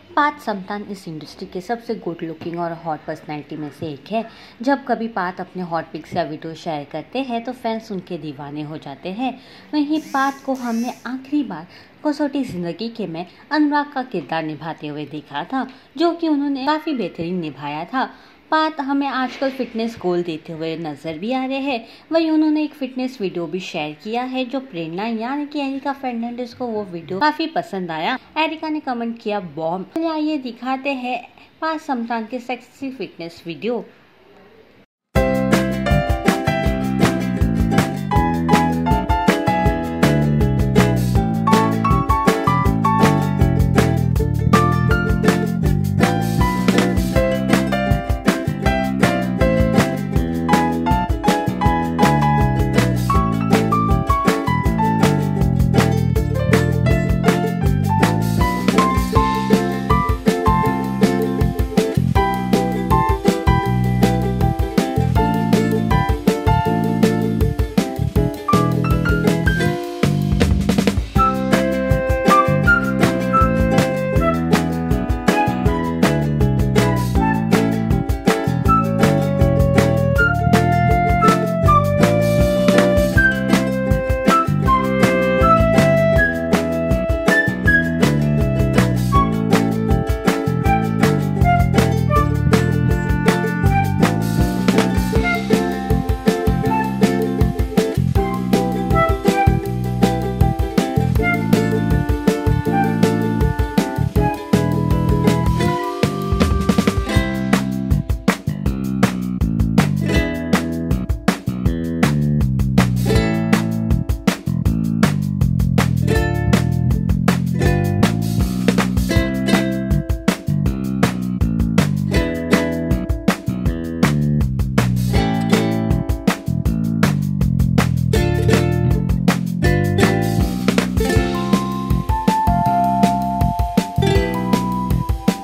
Path समतान इस industry के सबसे गुड लुकिंग और हॉट पर्सनैलिटी में से एक है। जब कभी पाथ अपने हॉट पिक्स या वीडियो शेयर करते हैं तो फैंस उनके दीवाने हो जाते हैं। वहीं पाथ को हमने आखिरी बार कसौटी जिंदगी के में अनुराग का किरदार निभाते हुए देखा था, जो कि उन्होंने काफ़ी बेहतरीन निभाया था। पाथ हमें आजकल फिटनेस गोल देते हुए नजर भी आ रहे हैं। वहीं उन्होंने एक फिटनेस वीडियो भी शेयर किया है, जो प्रेरणा यानी कि एरिका फर्नांडिस को वो वीडियो काफी पसंद आया। एरिका ने कमेंट किया बॉम्ब। आइए दिखाते हैं पाथ समतान के सेक्सी फिटनेस वीडियो।